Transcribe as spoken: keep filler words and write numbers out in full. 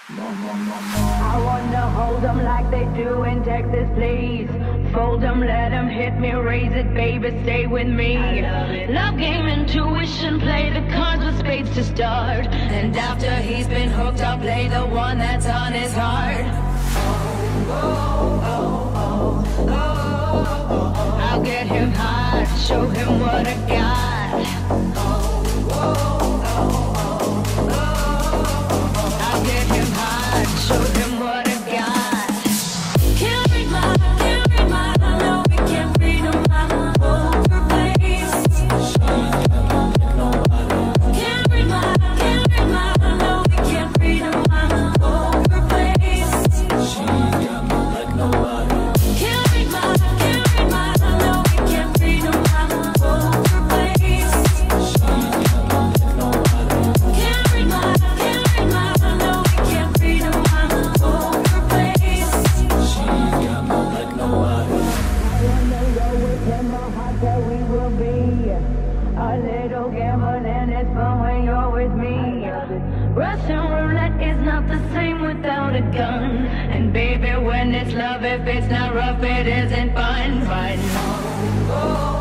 I wanna hold them like they do in Texas, please. Fold them, let them hit me, raise it, baby, stay with me. I love it. Love game, intuition, play the cards with spades to start. And after he's been hooked, I'll play the one that's on his heart. Oh, oh, oh, oh, oh, oh. I'll get him high, show him what I got. Oh, oh, oh, oh, oh. I'll get him high, show him what I got. Can't read my, can't read my, no, we can't read my poker face. Can't read my, can't read my, no, we can't read my poker face. She got me like nobody. Can't read my, can't read my, no, we can't read my poker face. She got me like nobody. Can't read my, can't read my, no, we can't read my poker face. She got me like nobody. I wanna go with him, my heart that we will be a little gamble and it's fun when you're with me. Russian roulette is not the same without a gun. And baby, when it's love, if it's not rough, it isn't fun. Fun. Oh, oh.